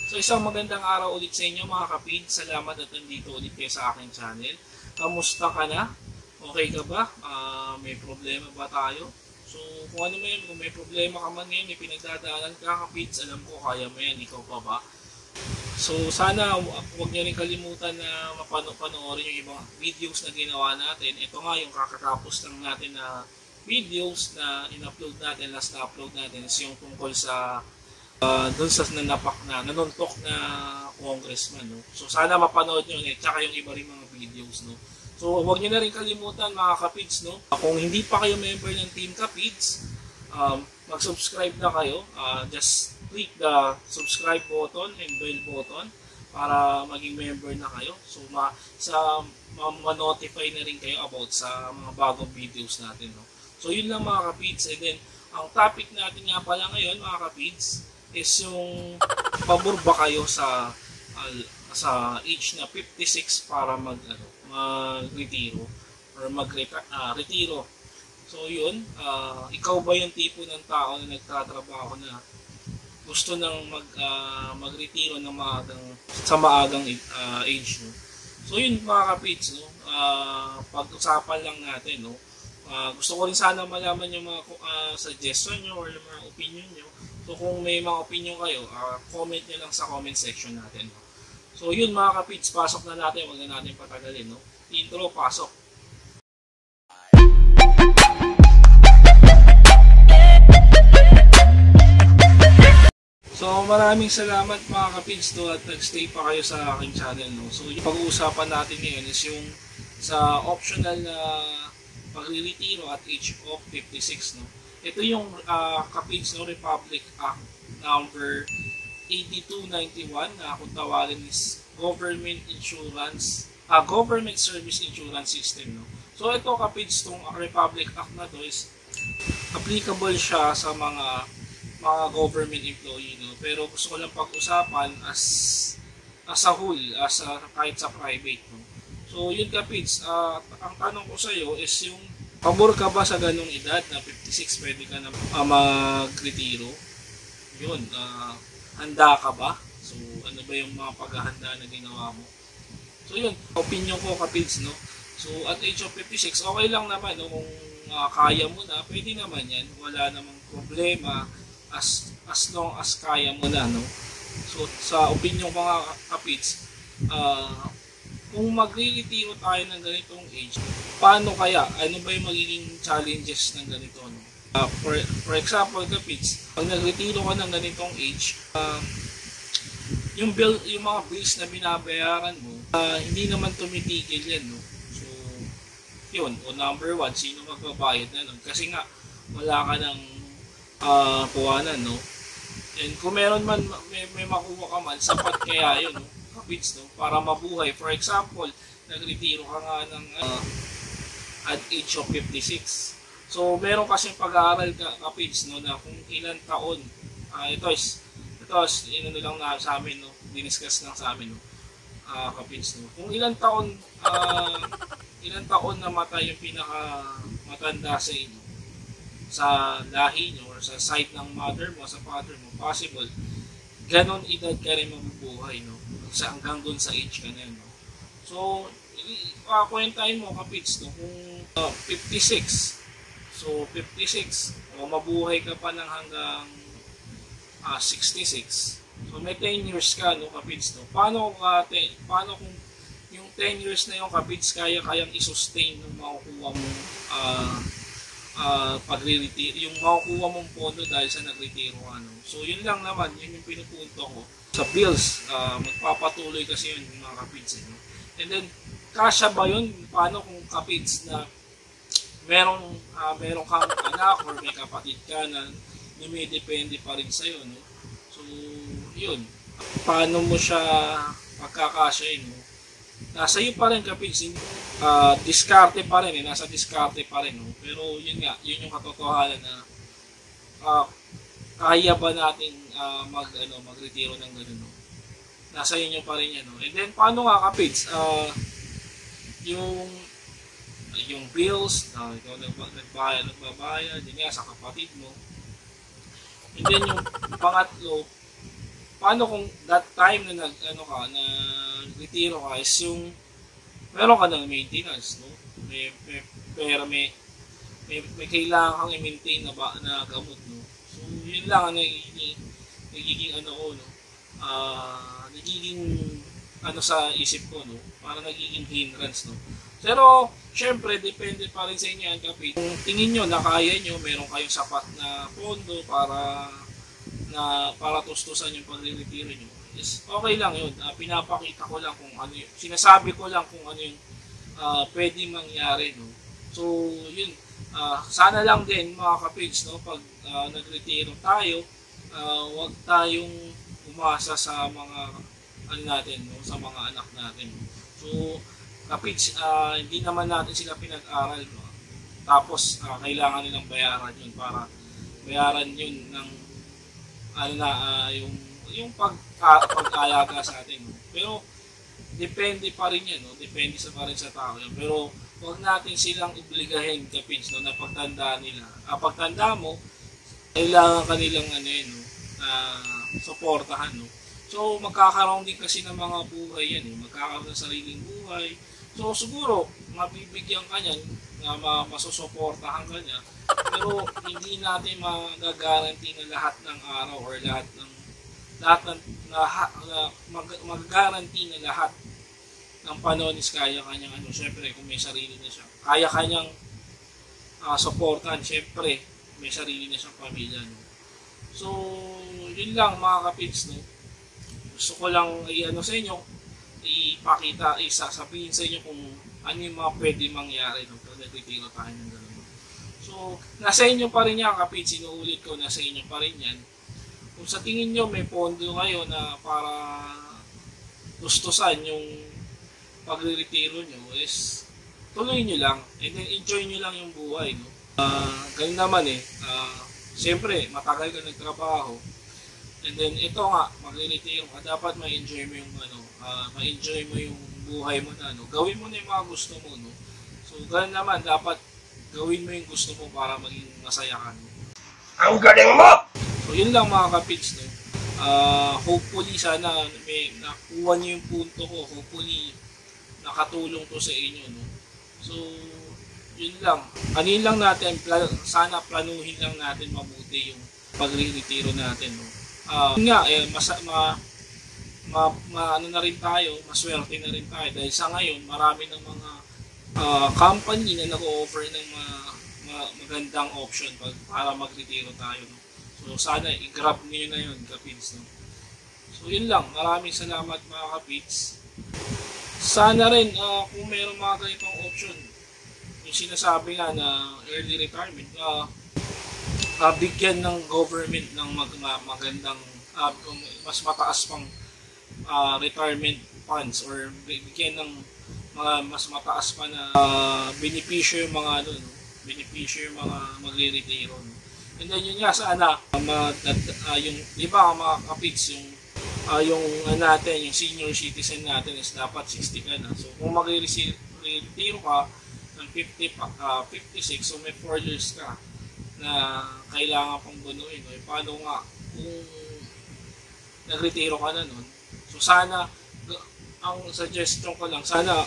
So isang magandang araw ulit sa inyo mga kapid. Salamat at nandito ulit kayo sa aking channel. Kamusta ka na? Okay ka ba? May problema ba tayo? So kung ano man yun, kung may problema ka man ngayon, may pinagdadaanan ka kapids, alam ko kaya mo yan, ikaw pa ba? So sana huwag nyo rin kalimutan na panoorin yung ibang videos na ginawa natin. Ito nga yung kakatapos lang natin na videos na in-upload natin, last na upload natin is yung tungkol sa doon sa nanuntok na congressman, no? So sana mapanood nyo ulit, tsaka yung iba rin mga videos, no? So huwag nyo na rin kalimutan mga kapids, no? Kung hindi pa kayo member ng Team Kapids, mag-subscribe na kayo. Just click the subscribe button and bell button para maging member na kayo. So ma-notify na rin kayo about sa mga bagong videos natin, no? So yun lang mga kapids. And then ang topic natin nga pala ngayon mga kapids is yung pabor ba kayo sa age na 56 para mag-retiro or retiro. So yun, ikaw ba yung tipo ng tao na nagtatrabaho na gusto nang magretiro ng maagang age, no? So yun mga kapids, no? Pag-usapan lang natin, no? Gusto ko rin sana malaman yung mga suggestion nyo or yung mga opinion nyo. So kung may mga opinion kayo, comment nyo lang sa comment section natin, no? So yun mga kapids, pasok na natin, huwag na natin patagalin, no? Intro, pasok. So maraming salamat mga kapids, no, at nag-stay pa kayo sa aking channel, no? So yung pag-uusapan natin ngayon is yung sa optional na pagre-retiro at age of 56, no? Ito yung Kapids, no, Republic Act number 8291 na kung tawagin is Government Service Insurance System, no? So ito Kapids, itong Republic Act na to is applicable siya sa mga government employee, no? Pero gusto ko lang pag-usapan as a whole, kahit sa private, no? So yun Kapids, ang tanong ko sa iyo is yung pabor ka ba sa ganung edad na 56 pwede ka na mag-retiro? Yun, handa ka ba? So ano ba yung mga paghahanda na ginawa mo? So yun, opinion ko Kapids, no? So at age of 56, okay lang naman, no? Kung kaya mo na, pwede naman yan. Wala namang problema as long as kaya mo na, no? So sa opinion ko nga Kapids, kung magre-retiro tayo ng ganitong age, paano kaya? Ano ba yung magiging challenges ng ganito, no? For example, Kapids, pag nag-retiro ka ng ganitong age, yung mga bills na binabayaran mo, hindi naman tumitigil yan, no? So, yun. O number one, sino magbabayad na nun? Kasi nga, wala ka ng puwanan, no? And kung meron man, may makuha ka man, sapat kaya yun, no? Kapids, no? Para mabuhay. For example, nagretiro ka nga ng at age of 56. So, meron kasing pag-aaral Kapids, no, na kung ilang taon, ito is lang na sa amin, no? Diniscuss lang sa amin, no? Kapids, no? Kung ilang taon na matay yung pinaka-matanda sa inyo, sa lahi nyo, or sa side ng mother mo, sa father mo, possible, ganon edad ka rin mabubuhay, no? Hanggang dun sa age ka na yun, no? So, kwentahin mo Kapids, no? Kung 56, so 56, mabuhay ka pa ng hanggang 66, so may 10 years ka, no Kapids, no? Paano kung yung 10 years na yung Kapids kayang i-sustain ng makukuha mong pagre-retiro, yung makukuha mong pondo dahil sa nag-retiro, ano? So yun lang naman, yun yung pinupunto ko. Sa bills, magpapatuloy kasi yun mga Kapids, no? And then, kasya ba yun? Paano kung Kapids na meron kang anak or may kapatid ka na dumidepende pa rin sa'yo, no? So, yun. Paano mo siya pagkakasyain, no? Nasa iyo pa rin Kapids, diskarte pa rin, nasa diskarte pa rin, no? Pero yun nga, yun yung katotohanan na kaya ba natin magretiro ng gano'n, no? Nasa inyo pa rin yan, no? And then paano nga Kapids, yung bills, ikaw nagbabayad, yun nga sa kapatid mo. And then yung pangatlo, paano kung that time na na retiro ka is yung meron ka ng maintenance, no? Pero may kailangan kang i-maintain na gamot, no? So, yun lang ang nagiging nagiging sa isip ko, no? Para nagiging hindrance, no? Pero, syempre, depende pa rin sa inyo yan, kapit. Kung tingin nyo na kaya nyo, meron kayong sapat na pondo para tustusan yung pagre-retiro nyo, yes, okay lang yun. Pinapakita ko lang kung ano yun. Sinasabi ko lang kung ano yung pwede mangyari, no? So, yun. Sana lang din, mga kapids, no, pag nag-retiro tayo, huwag tayong umasa sa mga natin, no, sa mga anak natin. So, kapids, hindi naman natin sila pinag-aral, no? Tapos, kailangan nilang bayaran yun para bayaran yun ng yung pag-alaga sa atin, no? Pero depende pa rin yan, no? Depende pa rin sa tao yan. Pero huwag natin silang obligahin, kapids, no, na pagtanda nila. Pagtanda mo, kailangan kanilang no, suportahan, no? So magkakaroon din kasi ng mga buhay yan, magkakaroon ng sariling buhay. So siguro mabibigyan ka niyan na masusuportahan ka niya. Pero hindi natin mag-guarantee na lahat ng araw or mag-guarantee na lahat ng panahon is kaya kanyang syempre kung may sarili na siya. Kaya kanyang supportan, syempre may sarili na siyang pamilya, no? So, yun lang mga kapids, no? Gusto ko lang sa inyo, ipakita, sasabihin sa inyo kung ano yung mga pwede mangyari, no? Pag nagtitiro tayo ng gano'n. So, nasa inyo pa rin yan, kapids, sinuulit ko, nasa inyo pa rin yan. Kung sa tingin nyo may pondo kayo na para gustusan yung pagre-retiro nyo, is tuloy nyo lang and then enjoy nyo lang yung buhay, no? Ganun naman siyempre matagal ka nagtrabaho and then ito nga magre-retiro ka, dapat ma-enjoy mo yung ma-enjoy mo yung buhay mo na, no? Gawin mo na yung mga gusto mo, no? So ganun naman, dapat gawin mo yung gusto mo para maging masaya ka, no? Ang galing mo! So yun lang mga kapids, no? Hopefully sana may nakuha nyo yung punto ko, hopefully nakatulong to sa inyo, no? So, yun lang. Anin lang natin, sana planuhin lang natin mabuti yung pagre-retiro natin, no? Yun nga, na rin tayo, maswerte na rin tayo dahil sa ngayon, marami ng mga company na nag-o-offer ng magandang option para mag-retiro tayo, no? So, sana i-grab niyo na yun, kapids, no? So, yun lang. Maraming salamat mga kapids. Sana rin, kung mayroong mga ganitong option, yung sinasabi nga na early retirement, bigyan ng government ng magandang, mas mataas pang retirement funds or bigyan ng mga mas mataas pa na benepisyo yung mga benepisyo yung mga magre-retiro. And then yun nga sana, yung iba mga kapids, yung natin, yung senior citizen natin is dapat 60 ka na. So kung mag-retiro ka ng 56, so may 4 years ka na kailangan pang bunuin. No? Paano nga kung nag-retiro ka na nun? So sana, ang suggestion ko lang, sana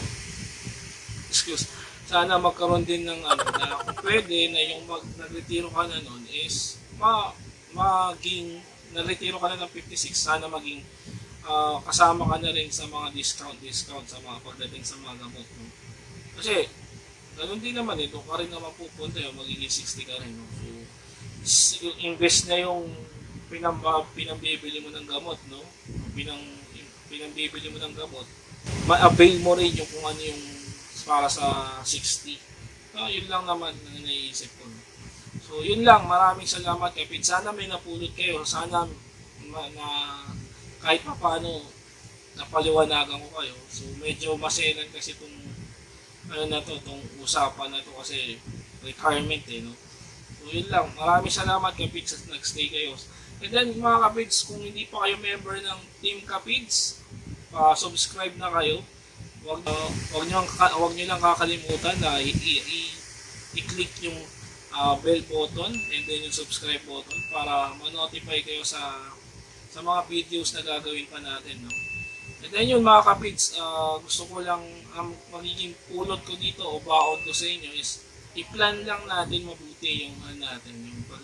magkaroon din ng na kung pwede na yung nag-retiro ka na nun is maging nag-retiro ka na ng 56, sana maging kasama ka na rin sa mga discount sa mga pagdating sa mga gamot, no? Kasi ganun din naman doon ka rin naman pupunta yung magiging 60 ka rin, no? So invest na yung pinambibili mo ng gamot, no? Pinambibili mo ng gamot, ma-avail mo rin yung kung ano yung para sa 60. Yun lang naman na naiisip ko, no? So, yun lang. Maraming salamat, kapit. Sana may napulot kayo. Sana na kahit pa paano napaliwanagan ko kayo. So, medyo maselan kasi itong itong usapan na to kasi retirement, no? So, yun lang. Maraming salamat, kapit, sa nag-stay kayo. And then, mga kapids, kung hindi pa kayo member ng Team Kapids, subscribe na kayo. Huwag nyo lang kakalimutan na i-click yung bell button and then yung subscribe button para ma-notify kayo sa sa mga videos na gagawin pa natin, no? And then yun mga kapids, gusto ko lang, ang magiging pulot ko dito o baon ko sa inyo is i-plan lang natin mabuti yung natin,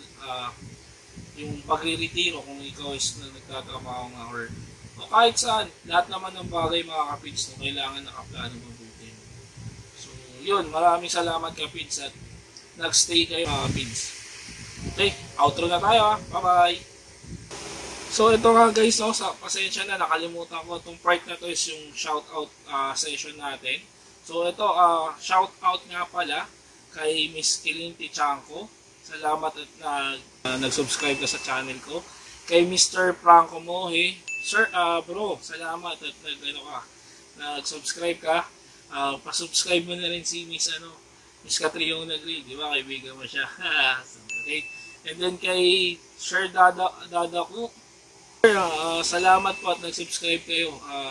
yung pagre-retiro kung ikaw is nagtatrabaho nga or o kahit saan, lahat naman ng bagay mga kapids, no, kailangan nakaplano mabuti. So yun, maraming salamat kapids at nag-stay kayo mga kapids. Okay, outro na tayo, bye-bye! So ito nga guys, no, sa pasensya na, nakalimutan ko itong part na to is yung shoutout session natin. So ito, shoutout nga pala kay Miss Kilinti Chanko. Salamat at nag-subscribe ka sa channel ko. Kay Mr. Franco Mohe, sir, bro, salamat at nag-subscribe ka. Pa-subscribe mo na rin si Miss Catriona Green, di ba? Kaibigan mo siya. Okay. And then kay Sir Dada ko, salamat po at nag-subscribe kayo.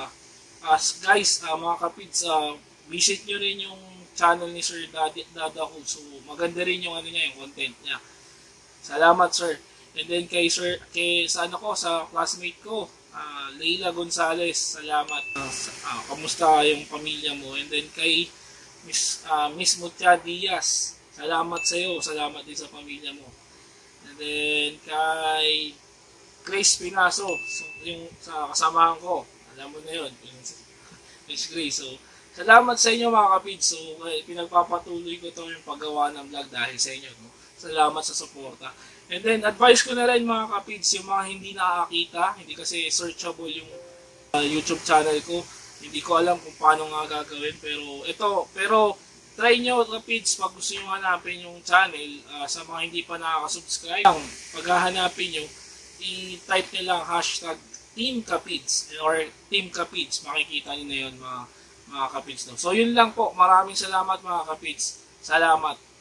Guys, mga kapids, visit nyo rin yung channel ni Sir Dada ko. So, maganda rin yung yung content niya. Salamat, sir. And then sa classmate ko, Leila Gonzalez, salamat. Kamusta yung pamilya mo? And then kay Miss Mutia Diaz, salamat sa iyo. Salamat din sa pamilya mo. And then kay Grace Pinaso, yung sa kasamahan ko, alam mo na yun, Miss Grace. So, salamat sa inyo mga kapids. So, pinagpapatuloy ko to yung paggawa ng vlog dahil sa inyo. No? Salamat sa suporta. And then, advice ko na rin mga kapids, yung mga hindi nakakita, hindi kasi searchable yung YouTube channel ko. Hindi ko alam kung paano nga gagawin. Pero try nyo kapids, pag gusto nyo hanapin yung channel, sa mga hindi pa nakaka-subscribe, pag hahanapin nyo, i-type nyo lang hashtag Team Kapids or Team Kapids. Makikita nyo na yun mga kapids. No? So yun lang po. Maraming salamat mga kapids. Salamat.